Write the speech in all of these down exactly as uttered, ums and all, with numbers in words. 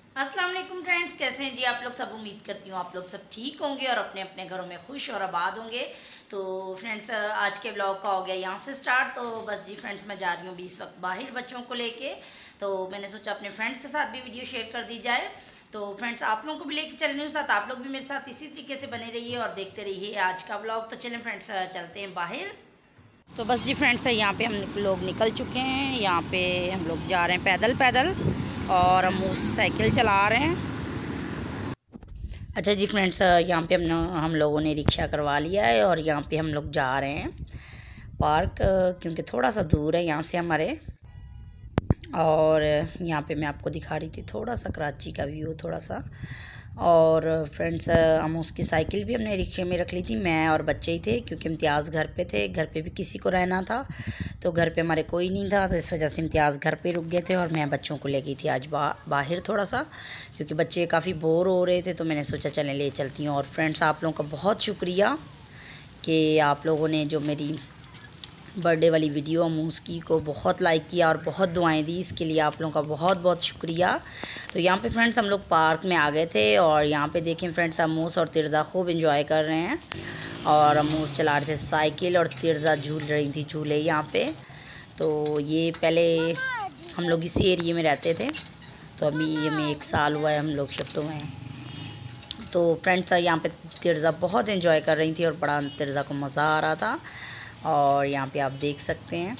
अस्सलाम वालेकुम फ्रेंड्स, कैसे हैं जी आप लोग सब। उम्मीद करती हूँ आप लोग सब ठीक होंगे और अपने अपने घरों में खुश और आबाद होंगे। तो फ्रेंड्स, आज के ब्लॉग का हो गया यहाँ से स्टार्ट। तो बस जी फ्रेंड्स, मैं जा रही हूँ बीस वक्त बाहर बच्चों को लेके। तो मैंने सोचा अपने फ्रेंड्स के साथ भी वीडियो शेयर कर दी जाए। तो फ्रेंड्स, आप लोगों को भी लेके चल रही हूँ साथ, आप लोग भी मेरे साथ इसी तरीके से बने रहिए और देखते रहिए आज का ब्लॉग। तो चलें फ्रेंड्स, चलते हैं बाहर। तो बस जी फ्रेंड्स, यहाँ पे हम लोग निकल चुके हैं। यहाँ पे हम लोग जा रहे हैं पैदल पैदल और हम उस साइकिल चला रहे हैं। अच्छा जी फ्रेंड्स, यहाँ पे हम हम लोगों ने रिक्शा करवा लिया है और यहाँ पे हम लोग जा रहे हैं पार्क, क्योंकि थोड़ा सा दूर है यहाँ से हमारे। और यहाँ पे मैं आपको दिखा रही थी थोड़ा सा कराची का व्यू थोड़ा सा। और फ्रेंड्स, हम उसकी साइकिल भी हमने रिक्शे में रख ली थी, मैं और बच्चे ही थे, क्योंकि इम्तियाज़ घर पे थे। घर पे भी किसी को रहना था, तो घर पे हमारे कोई नहीं था, तो इस वजह से इम्तियाज़ घर पे रुक गए थे और मैं बच्चों को ले गई थी आज बा, बाहर थोड़ा सा, क्योंकि बच्चे काफ़ी बोर हो रहे थे। तो मैंने सोचा चलें ले चलती हूँ। और फ्रेंड्स, आप लोगों का बहुत शुक्रिया कि आप लोगों ने जो मेरी बर्थडे वाली वीडियो अमूस की को बहुत लाइक किया और बहुत दुआएं दी, इसके लिए आप लोगों का बहुत बहुत शुक्रिया। तो यहाँ पे फ्रेंड्स, हम लोग पार्क में आ गए थे और यहाँ पे देखें फ्रेंड्स, अमूस और तिरज़ा खूब एंजॉय कर रहे हैं। और अमूस चला रहे थे साइकिल और तिरज़ा झूल रही थी झूले यहाँ पे। तो ये पहले हम लोग इसी एरिए में रहते थे, तो अभी हमें एक साल हुआ है हम लोग शिफ्ट हुए हैं। तो फ्रेंड्स, यहाँ पे तिरज़ा बहुत एंजॉय कर रही थी और बड़ा तिरज़ा को मज़ा आ रहा था। और यहाँ पे आप देख सकते हैं।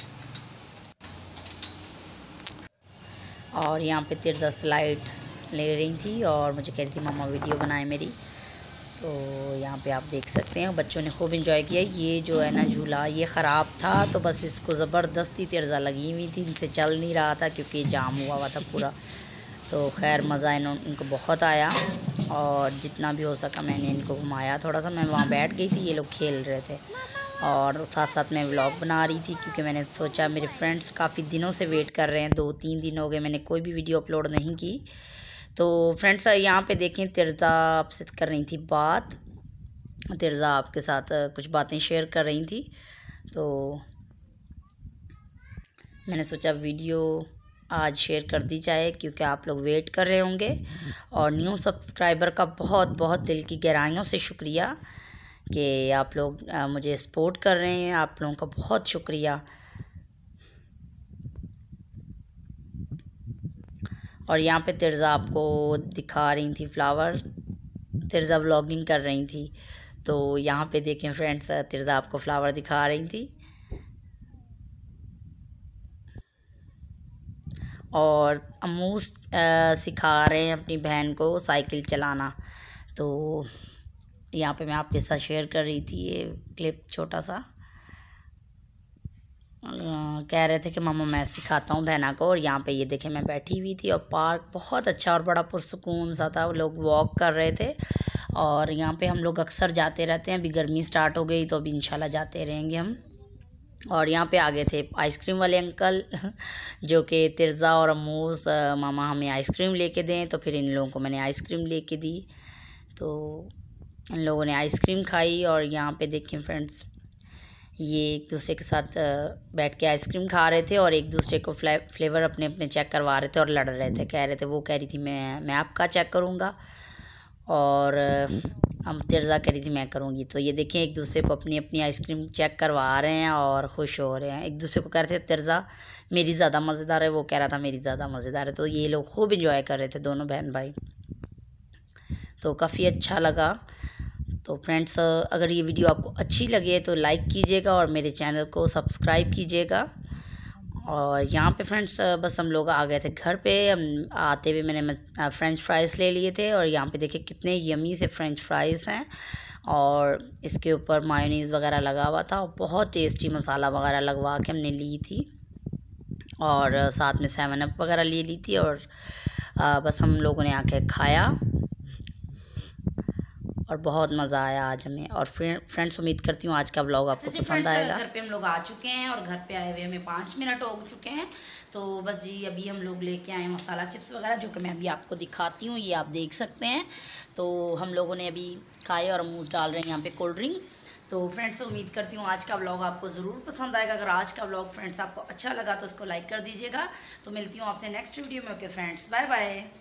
और यहाँ पे तिरज़ा स्लाइड ले रही थी और मुझे कह रही थी मम्मा वीडियो बनाए मेरी। तो यहाँ पे आप देख सकते हैं बच्चों ने खूब एंजॉय किया। ये जो है ना झूला, ये ख़राब था, तो बस इसको ज़बरदस्ती तिरज़ा लगी हुई थी, इनसे चल नहीं रहा था क्योंकि जाम हुआ हुआ था पूरा। तो खैर मज़ा इनको बहुत आया और जितना भी हो सका मैंने इनको घुमाया थोड़ा सा। मैं वहाँ बैठ गई थी, ये लोग खेल रहे थे और साथ साथ मैं व्लॉग बना रही थी, क्योंकि मैंने सोचा मेरे फ्रेंड्स काफ़ी दिनों से वेट कर रहे हैं। दो तीन दिन हो गए मैंने कोई भी वीडियो अपलोड नहीं की। तो फ्रेंड्स, यहाँ पे देखें तिरज़ा आपसे कर रही थी बात, तिरज़ा आपके साथ कुछ बातें शेयर कर रही थी। तो मैंने सोचा वीडियो आज शेयर कर दी जाए, क्योंकि आप लोग वेट कर रहे होंगे। और न्यू सब्सक्राइबर का बहुत बहुत दिल की गहराइयों से शुक्रिया कि आप लोग मुझे सपोर्ट कर रहे हैं। आप लोगों का बहुत शुक्रिया। और यहाँ पे तिरज़ा आपको दिखा रही थी फ्लावर, तिरज़ा व्लॉगिंग कर रही थी। तो यहाँ पे देखें फ्रेंड्स, तिरज़ा आपको फ्लावर दिखा रही थी और अमूस सिखा रहे हैं अपनी बहन को साइकिल चलाना। तो यहाँ पे मैं आपके साथ शेयर कर रही थी ये क्लिप छोटा सा। कह रहे थे कि मामा मैं सिखाता हूँ बहना को। और यहाँ पे ये देखें मैं बैठी हुई थी और पार्क बहुत अच्छा और बड़ा पुरसुकून सा था। वो लोग वॉक कर रहे थे और यहाँ पे हम लोग अक्सर जाते रहते हैं। अभी गर्मी स्टार्ट हो गई तो अभी इंशाल्लाह जाते रहेंगे हम। और यहाँ पे आ गए थे आइसक्रीम वाले अंकल जो कि तिरज़ा और अमूस मामा हमें आइसक्रीम लेके दें, तो फिर इन लोगों को मैंने आइसक्रीम लेके दी। तो इन लोगों ने आइसक्रीम खाई और यहाँ पे देखें फ्रेंड्स, ये एक दूसरे के साथ बैठ के आइसक्रीम खा रहे थे और एक दूसरे को फ्ले फ्लेवर अपने अपने चेक करवा रहे थे और लड़ रहे थे। कह रहे थे, वो कह रही थी मैं मैं आपका चेक करूँगा और हम तिरज़ा कह रही थी मैं करूँगी। तो ये देखें एक दूसरे को अपनी अपनी आइसक्रीम चेक करवा रहे हैं और खुश हो रहे हैं। एक दूसरे को कह रहे थे तिरज़ा मेरी ज़्यादा मज़ेदार है, वो कह रहा था मेरी ज़्यादा मज़ेदार है। तो ये लोग खूब इंजॉय कर रहे थे दोनों बहन भाई। तो काफ़ी अच्छा लगा। तो फ्रेंड्स, अगर ये वीडियो आपको अच्छी लगे तो लाइक कीजिएगा और मेरे चैनल को सब्सक्राइब कीजिएगा। और यहाँ पे फ्रेंड्स, बस हम लोग आ गए थे घर पे। हम आते हुए मैंने फ्रेंच फ्राइज़ ले लिए थे और यहाँ पे देखिए कितने यमी से फ्रेंच फ्राइज़ हैं और इसके ऊपर मायोनीज़ वगैरह लगा हुआ था और बहुत टेस्टी मसाला वगैरह लगवा के हमने ली थी। और साथ में सेवन अप वगैरह ले ली थी और बस हम लोगों ने आके खाया और बहुत मज़ा आया आज हमें। और फ्रेंड्स, उम्मीद करती हूँ आज का ब्लॉग आपको पसंद आएगा। घर पे हम लोग आ चुके हैं और घर पे आए हुए हमें पाँच मिनट हो चुके हैं। तो बस जी अभी हम लोग लेके आए मसाला चिप्स वगैरह, जो कि मैं अभी आपको दिखाती हूँ, ये आप देख सकते हैं। तो हम लोगों ने अभी खाए और अमूस डाल रहे हैं यहाँ पे कोल्ड ड्रिंक। तो फ्रेंड्स, उम्मीद करती हूँ आज का ब्लॉग आपको ज़रूर पसंद आएगा। अगर आज का ब्लॉग फ्रेंड्स आपको अच्छा लगा तो उसको लाइक कर दीजिएगा। तो मिलती हूँ आपसे नेक्स्ट वीडियो में। Okay friends, bye bye.